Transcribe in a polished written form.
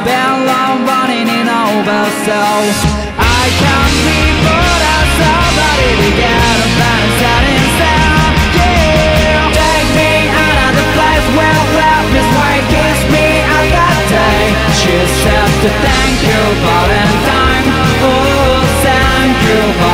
been long running in over, so I can't be put as somebody to get a better setting down. Yeah, take me out of the place where love is why it gives me on that day. She said to thank you, Valentine. Oh, thank you, Valentine.